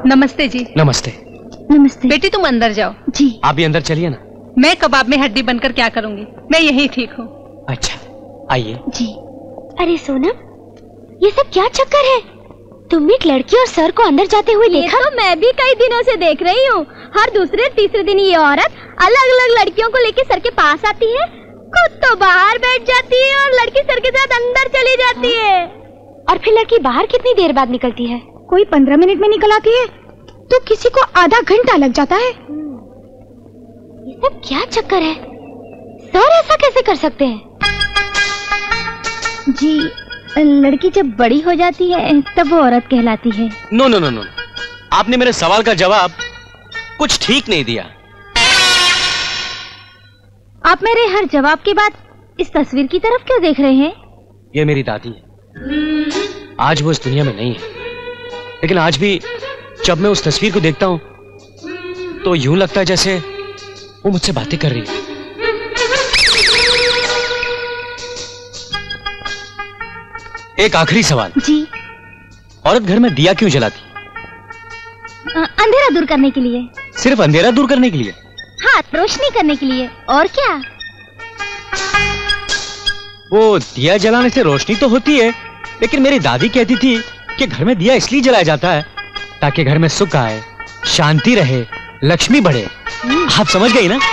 नमस्ते जी। नमस्ते। नमस्ते। बेटी तुम अंदर जाओ। जी। आप भी अंदर चलिए ना। मैं कबाब में हड्डी बनकर क्या करूंगी, मैं यही ठीक हूँ। अच्छा आइए। जी। अरे सोनम, ये सब क्या चक्कर है? तुमने एक लड़की और सर को अंदर जाते हुए देखा? तो मैं भी कई दिनों से देख रही हूँ। हर दूसरे तीसरे दिन ये औरत अलग अलग लड़कियों को लेकर सर के पास आती है, खुद तो बाहर बैठ जाती है और लड़की सर के साथ अंदर चली जाती है। और फिर लड़की बाहर कितनी देर बाद निकलती है? कोई 15 मिनट में निकल आती है तो किसी को आधा घंटा लग जाता है। ये सब क्या चक्कर है? सर ऐसा कैसे कर सकते हैं? जी, लड़की जब बड़ी हो जाती है तब वो औरत कहलाती है। नो नो नो नो, आपने मेरे सवाल का जवाब कुछ ठीक नहीं दिया। आप मेरे हर जवाब के बाद इस तस्वीर की तरफ क्यों देख रहे हैं? ये मेरी दादी है। आज वो इस दुनिया में नहीं है, लेकिन आज भी जब मैं उस तस्वीर को देखता हूं तो यूं लगता है जैसे वो मुझसे बातें कर रही है। एक आखिरी सवाल। जी। औरत घर में दिया क्यों जलाती? अंधेरा दूर करने के लिए। सिर्फ अंधेरा दूर करने के लिए? हाँ, रोशनी करने के लिए, और क्या? वो दिया जलाने से रोशनी तो होती है, लेकिन मेरी दादी कहती थी कि घर में दिया इसलिए जलाया जाता है ताकि घर में सुख आए, शांति रहे, लक्ष्मी बढ़े। आप समझ गई ना?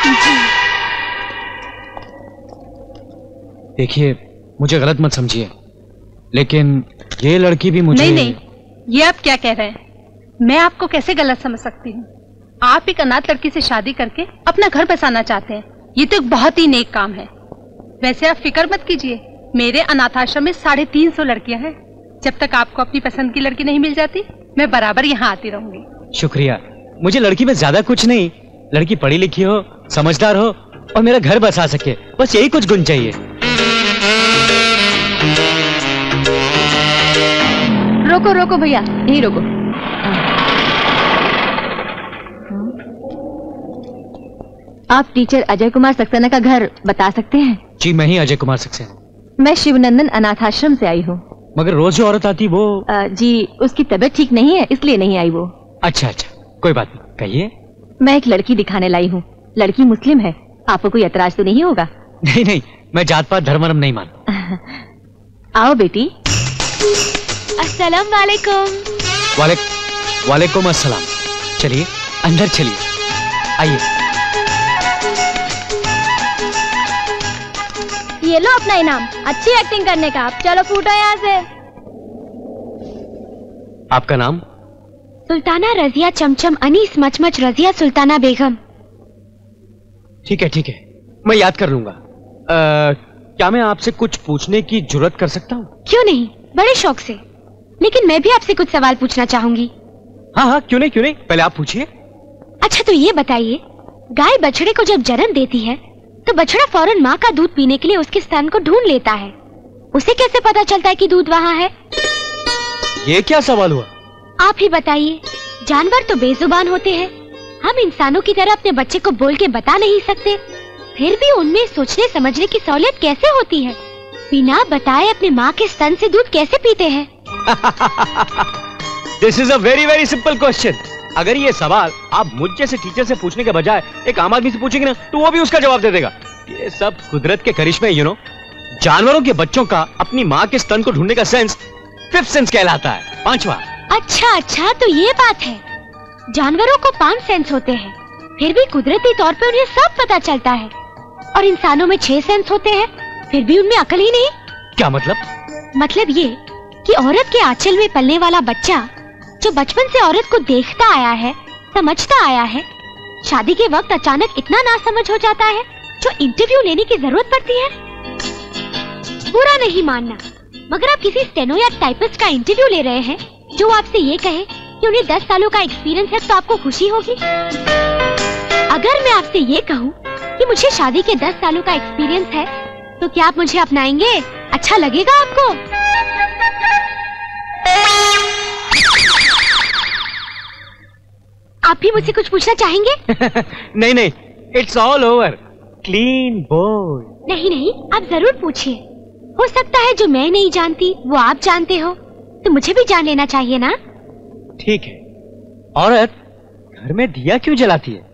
देखिए, मुझे गलत मत समझिए, लेकिन ये लड़की भी मुझे... नहीं, ये आप क्या कह रहे हैं? मैं आपको कैसे गलत समझ सकती हूँ? आप एक अनाथ लड़की से शादी करके अपना घर बसाना चाहते हैं। ये तो एक बहुत ही नेक काम है। वैसे आप फिक्र मत कीजिए, मेरे अनाथाश्रम में 350 लड़कियां हैं। जब तक आपको अपनी पसंद की लड़की नहीं मिल जाती, मैं बराबर यहाँ आती रहूंगी। शुक्रिया। मुझे लड़की में ज्यादा कुछ नहीं, लड़की पढ़ी लिखी हो, समझदार हो और मेरा घर बसा सके, बस यही कुछ गुण चाहिए। रोको रोको भैया, यही रोको। आप टीचर अजय कुमार सक्सेना का घर बता सकते हैं? जी, मैं ही अजय कुमार सक्सेना। मैं शिवनंदन अनाथाश्रम से आई हूँ। मगर रोज जो औरत आती वो... जी, उसकी तबीयत ठीक नहीं है, इसलिए नहीं आई वो। अच्छा अच्छा, कोई बात नहीं, कहिए। मैं एक लड़की दिखाने लाई हूँ। लड़की मुस्लिम है, आपको कोई एतराज तो नहीं होगा? नहीं नहीं, मैं जात पात धर्म वर्म नहीं मानता। आओ बेटी। अस्सलाम वालेकुम। वालेकुम अस्सलाम। चलिए अंदर चलिए, आइए। ये लो अपना इनाम, अच्छी एक्टिंग करने का। आप चलो फूटो यहाँ से। आपका नाम? सुल्ताना रजिया चमचम अनीस मचमच रजिया सुल्ताना बेगम। ठीक है ठीक है, मैं याद कर लूंगा। क्या मैं आपसे कुछ पूछने की जुर्रत कर सकता हूँ? क्यों नहीं, बड़े शौक से। लेकिन मैं भी आपसे कुछ सवाल पूछना चाहूंगी। हाँ हाँ, क्यों नहीं, पहले आप पूछिए। अच्छा तो ये बताइए, गाय बछड़े को जब जन्म देती है तो बछड़ा फौरन माँ का दूध पीने के लिए उसके स्तन को ढूंढ लेता है। उसे कैसे पता चलता है कि दूध वहाँ है? ये क्या सवाल हुआ? आप ही बताइए। जानवर तो बेजुबान होते हैं, हम इंसानों की तरह अपने बच्चे को बोल के बता नहीं सकते, फिर भी उनमें सोचने समझने की सहूलियत कैसे होती है? बिना बताए अपने माँ के स्तन से दूध कैसे पीते हैं? This is a very very simple question. अगर ये सवाल आप मुझ जैसे टीचर से पूछने के बजाय एक आम आदमी से पूछेंगे ना, तो वो भी उसका जवाब दे देगा। ये सब कुदरत के करिश्मे, यू नो। जानवरों के बच्चों का अपनी माँ के स्तन को ढूंढने का सेंस 5th सेंस कहलाता है, 5वां। अच्छा, तो ये बात है। जानवरों को 5 सेंस होते हैं, फिर भी कुदरती तौर पे उन्हें सब पता चलता है। और इंसानों में 6 सेंस होते हैं, फिर भी उनमें अकल ही नहीं। क्या मतलब? मतलब ये कि औरत के आंचल में पलने वाला बच्चा जो बचपन से औरत को देखता आया है, समझता आया है, शादी के वक्त अचानक इतना नासमझ हो जाता है जो इंटरव्यू लेने की जरूरत पड़ती है। बुरा नहीं मानना, मगर आप किसी स्टेनो या टाइपिस्ट का इंटरव्यू ले रहे हैं जो आपसे ये कहे कि उन्हें 10 सालों का एक्सपीरियंस है, तो आपको खुशी होगी? अगर मैं आपसे ये कहूँ कि मुझे शादी के 10 सालों का एक्सपीरियंस है, तो क्या आप मुझे अपनाएंगे? अच्छा लगेगा आपको? आप भी मुझसे कुछ पूछना चाहेंगे? नहीं, it's all over. Clean bold. नहीं, आप जरूर पूछिए। हो सकता है जो मैं नहीं जानती वो आप जानते हो, तो मुझे भी जान लेना चाहिए ना? ठीक है, औरत घर में दिया क्यों जलाती है?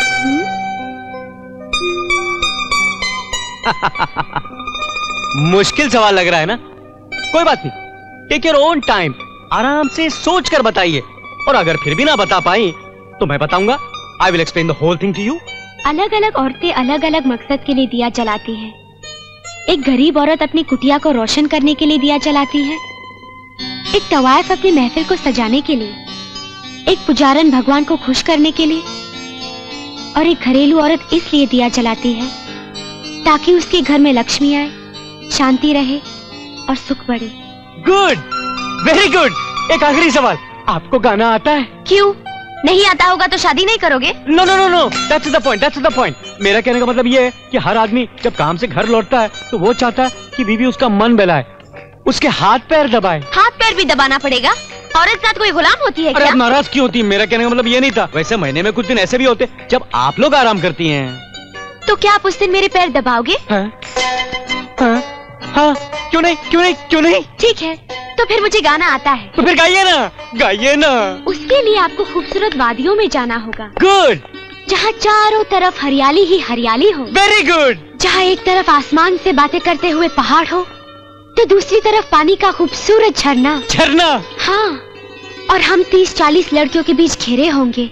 मुश्किल सवाल लग रहा है ना? कोई बात नहीं, टेक योर ओन टाइम, आराम से सोच कर बताइए। और अगर फिर भी ना बता पाई तो मैं बताऊंगा। I will explain the whole thing to you. अलग अलग औरतें अलग अलग मकसद के लिए दिया जलाती हैं। एक गरीब औरत अपनी कुटिया को रोशन करने के लिए दिया जलाती है, एक तवायफ अपनी महफिल को सजाने के लिए, एक पुजारन भगवान को खुश करने के लिए, और एक घरेलू औरत इसलिए दिया जलाती है ताकि उसके घर में लक्ष्मी आए, शांति रहे और सुख बढ़े। Good, very good. एक आखिरी सवाल, आपको गाना आता है? क्यों नहीं आता होगा तो शादी नहीं करोगे? No no no no, that's the point, that's the point. मेरा कहने का मतलब ये है कि हर आदमी जब काम से घर लौटता है तो वो चाहता है कि बीवी उसका मन बहलाए, उसके हाथ पैर दबाए। हाथ पैर भी दबाना पड़ेगा? औरत साथ कोई गुलाम होती है क्या? अरे आप नाराज क्यों होती है? मेरा कहने का मतलब ये नहीं था। वैसे महीने में कुछ दिन ऐसे भी होते जब आप लोग आराम करती हैं। तो क्या आप उस दिन मेरे पैर दबाओगे? हाँ? हाँ? हाँ? क्यों नहीं, क्यों नहीं, क्यों नहीं? ठीक है, तो फिर मुझे गाना आता है। तो फिर गाइए ना, गाइए ना। उसके लिए आपको खूबसूरत वादियों में जाना होगा। गुड। जहाँ चारों तरफ हरियाली ही हरियाली हो। Very good. जहाँ एक तरफ आसमान से बातें करते हुए पहाड़ हो तो दूसरी तरफ पानी का खूबसूरत झरना। झरना? हाँ, और हम 30-40 लड़कियों के बीच घिरे होंगे।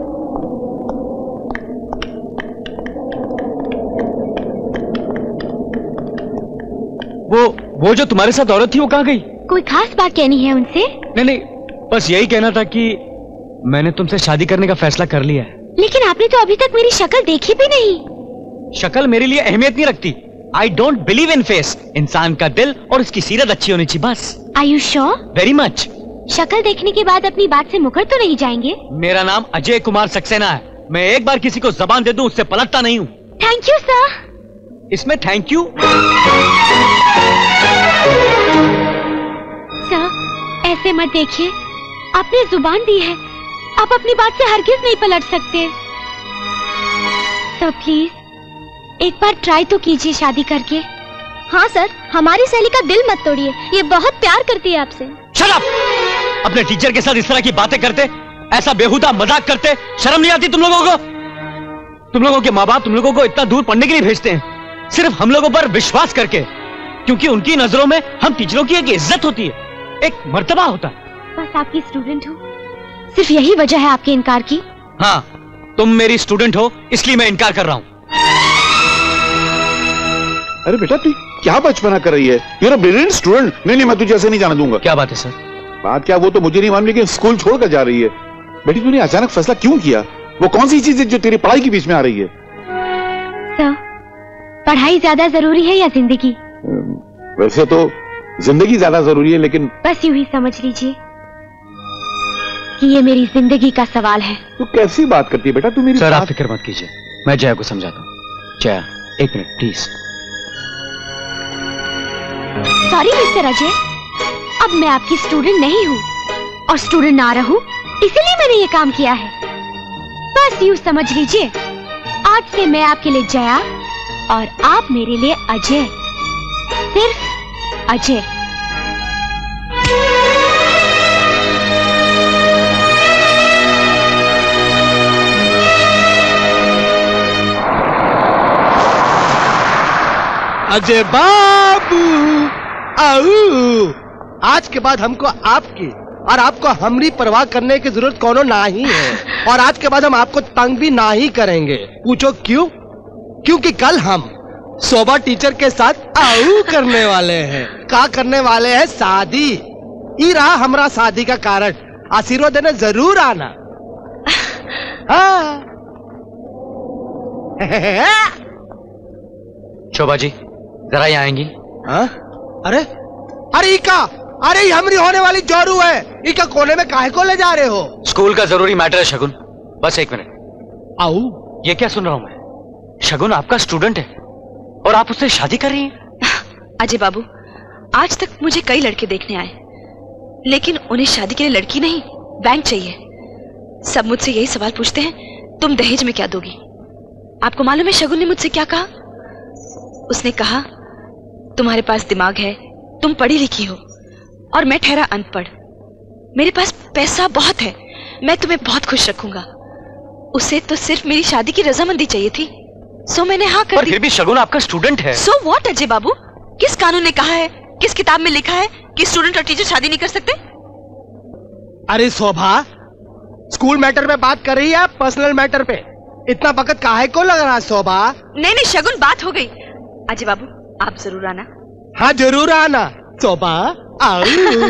वो जो तुम्हारे साथ औरत थी वो कहाँ गई? कोई खास बात कहनी है उनसे? नहीं, बस यही कहना था कि मैंने तुमसे शादी करने का फैसला कर लिया है। लेकिन आपने तो अभी तक मेरी शक्ल देखी भी नहीं। शक्ल मेरे लिए अहमियत नहीं रखती। I don't believe in face। इंसान का दिल और उसकी सीरत अच्छी होनी चाहिए बस। Are you sure? Very much। शक्ल देखने के बाद अपनी बात से मुकर तो नहीं जाएंगे? मेरा नाम अजय कुमार सक्सेना है। मैं एक बार किसी को जबान दे दूं उससे पलटता नहीं हूँ। Thank you sir. इसमें थैंक यू? सर ऐसे मत देखिए, आपने जुबान दी है, आप अपनी बात से हरगिज नहीं पलट सकते। सर प्लीज एक बार ट्राई तो कीजिए शादी करके। हाँ सर, हमारी सहेली का दिल मत तोड़िए, ये बहुत प्यार करती है आपसे। Shut up! अपने टीचर के साथ इस तरह की बातें करते, ऐसा बेहुदा मजाक करते, शर्म नहीं आती तुम लोगों को? तुम लोगों के माँ बाप तुम लोगों को इतना दूर पढ़ने के लिए भेजते हैं सिर्फ हम लोगों पर विश्वास करके, क्योंकि उनकी नजरों में हम टीचरों की एक इज्जत होती है, एक मर्तबा होता है। बस आपकी स्टूडेंट हो, सिर्फ यही वजह है आपके इनकार की? हाँ, तुम मेरी स्टूडेंट हो इसलिए मैं इनकार कर रहा हूँ। अरे बेटा तू क्या बचपना कर रही है? You're a brilliant student। नहीं, मैं तुझे ऐसे नहीं जाने दूंगा। क्या बात है सर? बात क्या वो तो मुझे नहीं मालूम, लेकिन स्कूल छोड़कर जा रही है। बेटी तूने अचानक फैसला क्यों किया? वो कौन सी चीज है जो तेरी पढ़ाई के बीच में आ रही है? सर पढ़ाई ज्यादा जरूरी है या जिंदगी? वैसे तो जिंदगी ज्यादा जरूरी है, लेकिन बस यूं ही समझ लीजिए कि ये मेरी जिंदगी का सवाल है। तू कैसी बात करती है बेटा? तू मेरी सर आप फिक्र मत कीजिए, मैं जया को समझाता हूँ। जया एक minute please. Sorry mister Ajay, अब मैं आपकी स्टूडेंट नहीं हूँ और स्टूडेंट ना रहूं इसीलिए मैंने ये काम किया है। बस यूं समझ लीजिए आज से मैं आपके लिए जया और आप मेरे लिए अजय, सिर्फ अजय। अजय बाबू आओ, आज के बाद हमको आपकी और आपको हमरी परवाह करने की जरूरत कोनो ना ही है, और आज के बाद हम आपको तंग भी ना ही करेंगे। पूछो क्यों? क्योंकि कल हम शोभा टीचर के साथ आओ करने वाले हैं। क्या करने वाले हैं? शादी। ये रहा हमारा शादी का कारण, आशीर्वाद देने जरूर आना। हाँ। शोभा जी जरा यहाँ आएंगी? हाँ? अरे अरे इका, अरे हमरी होने वाली जोरू है, इका कोने में काहे को ले जा रहे हो? स्कूल का जरूरी मैटर है शगुन, बस एक मिनट। आओ। ये क्या सुन रहा हूँ मैं? शगुन आपका स्टूडेंट है और आप उससे शादी कर रही हैं? अजय बाबू, आज तक मुझे कई लड़के देखने आए, लेकिन उन्हें शादी के लिए लड़की नहीं बैंक चाहिए। सब मुझसे यही सवाल पूछते हैं, तुम दहेज में क्या दोगी? आपको मालूम है शगुन ने मुझसे क्या कहा? उसने कहा तुम्हारे पास दिमाग है, तुम पढ़ी लिखी हो और मैं ठहरा अनपढ़। मेरे पास पैसा बहुत है, मैं तुम्हें बहुत खुश रखूंगा। उसे तो सिर्फ मेरी शादी की रजामंदी चाहिए थी, सो मैंने हाँ कर दी। पर फिर भी शगुन आपका स्टूडेंट है। सो व्हाट अजय बाबू, किस कानून ने कहा है, किस किताब में लिखा है कि स्टूडेंट और टीचर शादी नहीं कर सकते? अरे शोभा, स्कूल मैटर पे बात कर रही है, पर्सनल मैटर पे इतना वक्त काहे को लग रहा है शोभा? नहीं नहीं शगुन, बात हो गई। अजय बाबू आप जरूर आना। हाँ जरूर आना शोभा, आओ।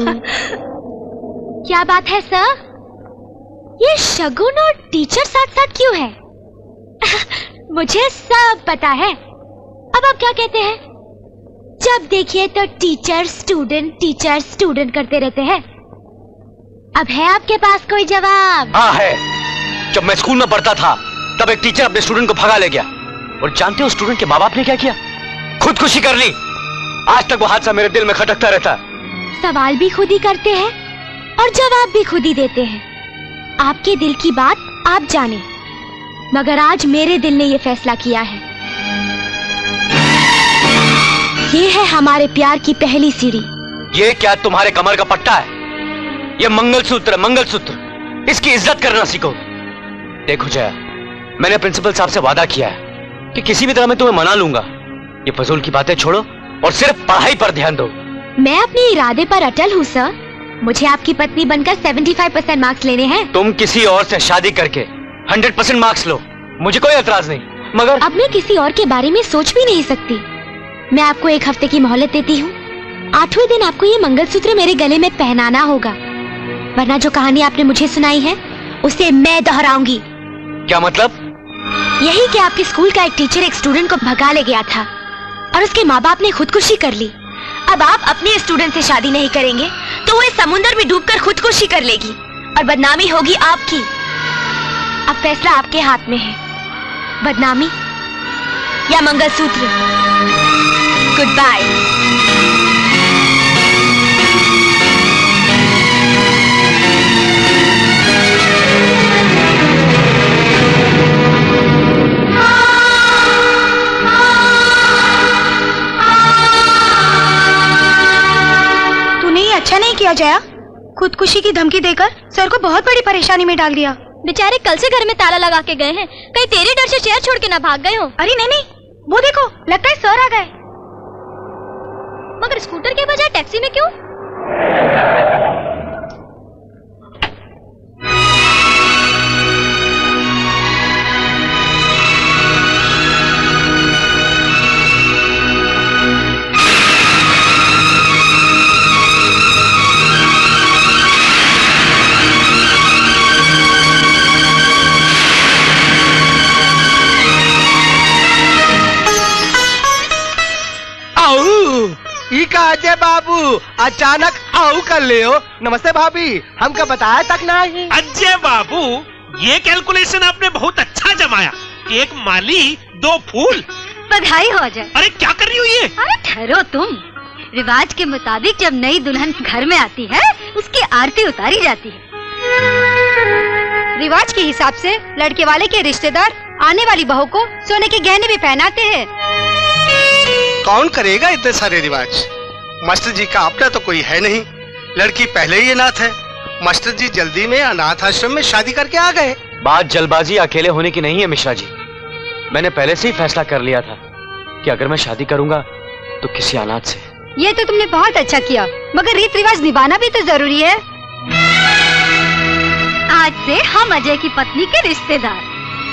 क्या बात है सर, ये शगुन और टीचर साथ साथ क्यों है? मुझे सब पता है। अब आप क्या कहते हैं? जब देखिए तो टीचर स्टूडेंट करते रहते हैं। अब है आपके पास कोई जवाब? हाँ है। जब मैं स्कूल में पढ़ता था तब एक टीचर अपने स्टूडेंट को भगा ले गया, और जानते हो स्टूडेंट के माँ बाप ने क्या किया? खुदकुशी कर ली। आज तक वो हादसा मेरे दिल में खटकता रहता है। सवाल भी खुद ही करते हैं और जवाब भी खुद ही देते हैं। आपके दिल की बात आप जाने, मगर आज मेरे दिल ने ये फैसला किया है। ये है हमारे प्यार की पहली सीढ़ी। ये क्या तुम्हारे कमर का पट्टा है? ये मंगलसूत्र है, मंगलसूत्र। इसकी इज्जत करना सीखो। देखो जया, मैंने प्रिंसिपल साहब से वादा किया है कि किसी भी तरह मैं तुम्हें मना लूंगा। ये फजूल की बातें छोड़ो और सिर्फ पढ़ाई पर ध्यान दो। मैं अपने इरादे पर अटल हूँ सर। मुझे आपकी पत्नी बनकर 75% मार्क्स लेने हैं। तुम किसी और से शादी करके 100% मार्क्स लो, मुझे कोई एतराज नहीं, मगर अब मैं किसी और के बारे में सोच भी नहीं सकती। मैं आपको 1 हफ्ते की मोहलत देती हूँ। 8वें दिन आपको ये मंगलसूत्र मेरे गले में पहनाना होगा, वरना जो कहानी आपने मुझे सुनाई है उसे मैं दोहराऊंगी। क्या मतलब? यही कि आपके स्कूल का एक टीचर एक स्टूडेंट को भगा ले गया था और उसके माँ बाप ने खुदकुशी कर ली। अब आप अपने स्टूडेंट से शादी नहीं करेंगे तो वो इस समुद्र में डूबकर खुदकुशी कर लेगी और बदनामी होगी आपकी। अब फैसला आपके हाथ में है, बदनामी या मंगलसूत्र। Good bye. अच्छा नहीं किया जया, खुदकुशी की धमकी देकर सर को बहुत बड़ी परेशानी में डाल दिया। बेचारे कल से घर में ताला लगा के गए हैं, कहीं तेरे डर से शहर छोड़ के ना भाग गए हो। अरे नहीं नहीं, वो देखो लगता है सर आ गए। मगर स्कूटर के बजाय टैक्सी में क्यों? अजय बाबू अचानक आओ कर ले हो। नमस्ते भाभी, हमका बताया तक नहीं। अजय बाबू, ये कैलकुलेशन आपने बहुत अच्छा जमाया। 1 माली 2 फूल। बधाई हो अजय। अरे क्या कर रही हो ये? अरे ठहरो तुम। रिवाज के मुताबिक जब नई दुल्हन घर में आती है उसकी आरती उतारी जाती है। रिवाज के हिसाब से लड़के वाले के रिश्तेदार आने वाली बहू को सोने के गहने भी पहनाते हैं। कौन करेगा इतने सारे रिवाज? मास्टर जी का अपना तो कोई है नहीं, लड़की पहले ही अनाथ है। मास्टर जी जल्दी में अनाथ आश्रम में शादी करके आ गए। बात जल्दबाजी अकेले होने की नहीं है मिश्रा जी। मैंने पहले से ही फैसला कर लिया था कि अगर मैं शादी करूंगा तो किसी अनाथ से। ये तो तुमने बहुत अच्छा किया, मगर रीत रिवाज निभाना भी तो जरूरी है। आज से हम अजय की पत्नी के रिश्तेदार।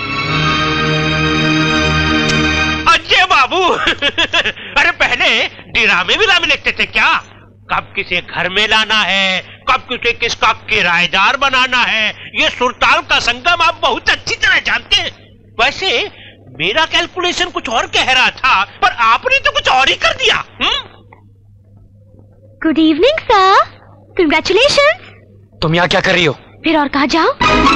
अजय बाबू अरे पहले ड्रामे भी लिखते थे क्या? कब किसे घर में लाना है, कब किसे किसका किराएदार बनाना है, ये सुरताल का संगम आप बहुत अच्छी तरह जानते हैं। वैसे मेरा कैलकुलेशन कुछ और कह रहा था, पर आपने तो कुछ और ही कर दिया। Good evening sir, congratulations. तुम यहाँ क्या कर रही हो? फिर और कहाँ जाओ?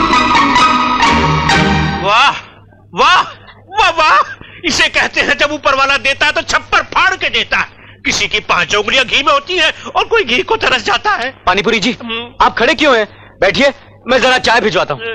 वाह वाह वाह वाह, इसे कहते हैं जब ऊपर वाला देता है तो छप्पर फाड़ के देता है। किसी की 5 उंगलियां घी में होती है और कोई घी को तरस जाता है। पानीपुरी जी, आप खड़े क्यों हैं? बैठिए, मैं जरा चाय भिजवाता हूँ।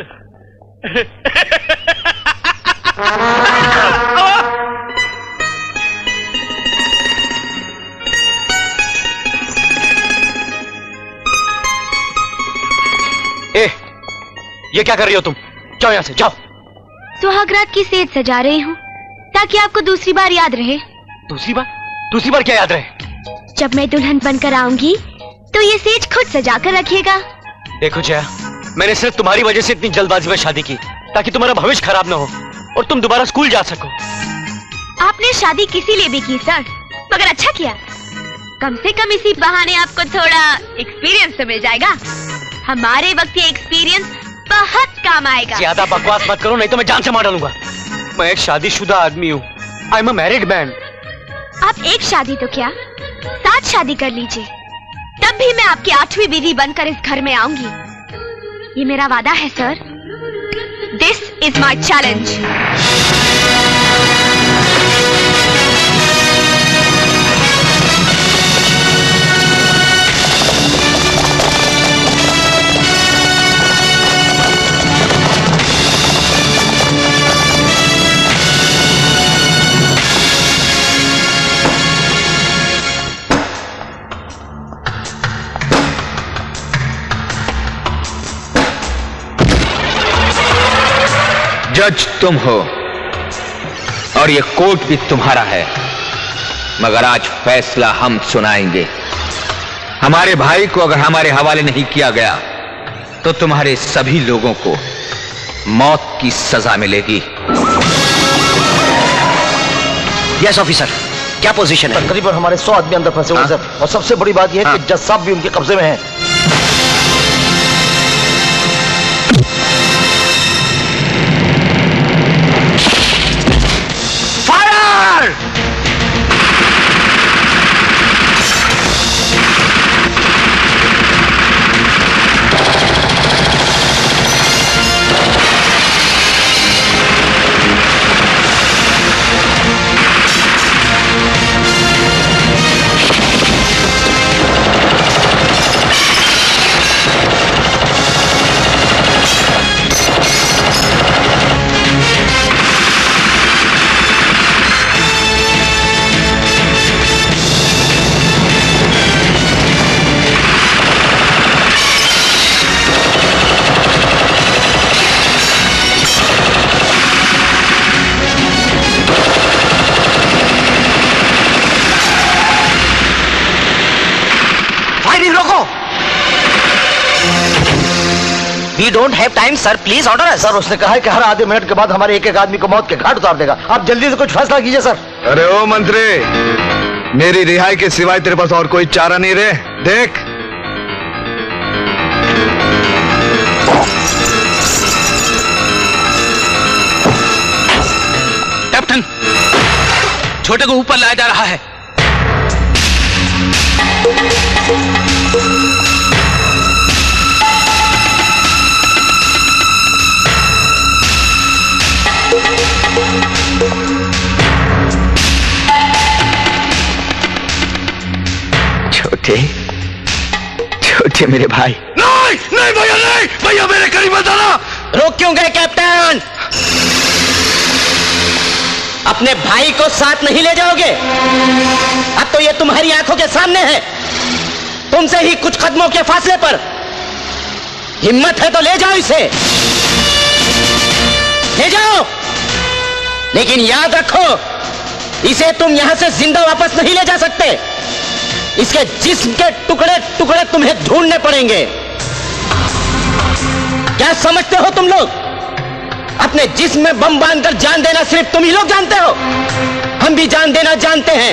ये क्या कर रही हो तुम? जाओ यहाँ से, जाओ। सुहागरात की सेज सजा रही हूँ ताकि आपको दूसरी बार याद रहे। दूसरी बार? दूसरी बार क्या याद रहे? जब मैं दुल्हन बनकर आऊंगी तो ये सेज खुद सजा कर रखिएगा। देखो जया, मैंने सिर्फ तुम्हारी वजह से इतनी जल्दबाजी में शादी की ताकि तुम्हारा भविष्य खराब ना हो और तुम दोबारा स्कूल जा सको। आपने शादी किसी लिए भी की सर, मगर अच्छा किया। कम से कम इसी बहाने आपको थोड़ा एक्सपीरियंस तो मिल जाएगा। हमारे वक्त ये एक्सपीरियंस बहुत काम आएगा। ज्यादा बकवास मत करो, नहीं तो मैं जान से मार डालूंगा। मैं एक शादीशुदा आदमी हूँ। I am a married man. आप एक शादी तो क्या 7 शादी कर लीजिए, तब भी मैं आपकी 8वीं बीवी बनकर इस घर में आऊंगी। ये मेरा वादा है sir. This is my challenge. जज तुम हो और ये कोर्ट भी तुम्हारा है, मगर आज फैसला हम सुनाएंगे। हमारे भाई को अगर हमारे हवाले नहीं किया गया तो तुम्हारे सभी लोगों को मौत की सजा मिलेगी। यस ऑफिसर, क्या पोजीशन है? तकरीबन हमारे 100 आदमी अंदर फंसे हुए हैं सर, और सबसे बड़ी बात यह है कि जज साहब भी उनके कब्जे में हैं। We don't have time, sir. Please order us. Sir, उसने कहा है कि हर आधे मिनट के बाद हमारे एक एक आदमी को मौत के घाट उतार देगा। आप जल्दी से कुछ फैसला कीजिए सर। अरे ओ मंत्री, मेरी रिहाई के सिवाय तेरे पास और कोई चारा नहीं रहे? देख, कैप्टन, छोटे को ऊपर लाया जा रहा है। छोटे मेरे भाई। नहीं नहीं भैया, नहीं भैया, मेरे करीब मत आना। रोक क्यों गए कैप्टन? अपने भाई को साथ नहीं ले जाओगे? अब तो ये तुम्हारी आंखों के सामने है, तुमसे ही कुछ कदमों के फासले पर। हिम्मत है तो ले जाओ इसे, ले जाओ, लेकिन याद रखो इसे तुम यहां से जिंदा वापस नहीं ले जा सकते। इसके जिस्म के टुकड़े टुकड़े तुम्हें ढूंढने पड़ेंगे। क्या समझते हो तुम लोग? अपने जिस्म में बम बांधकर जान देना सिर्फ तुम ही लोग जानते हो। हम भी जान देना जानते हैं।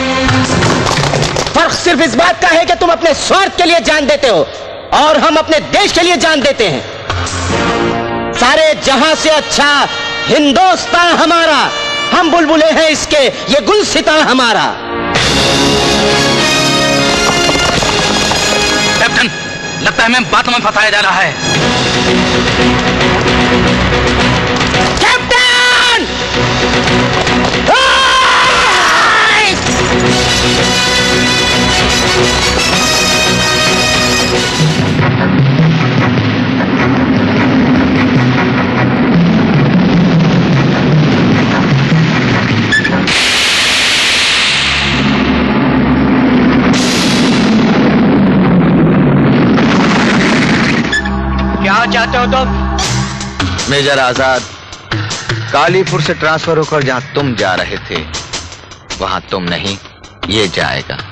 फर्क सिर्फ इस बात का है कि तुम अपने स्वार्थ के लिए जान देते हो और हम अपने देश के लिए जान देते हैं। सारे जहां से अच्छा हिंदुस्तान हमारा, हम बुलबुले हैं इसके, ये गुलसितां हमारा। कैप्टन, लगता है हमें बातों में फंसाया जा रहा है। कैप्टन! क्या चाहते हो तुम? मेजर आजाद, कालीपुर से ट्रांसफर होकर जहां तुम जा रहे थे वहां तुम नहीं, ये जाएगा।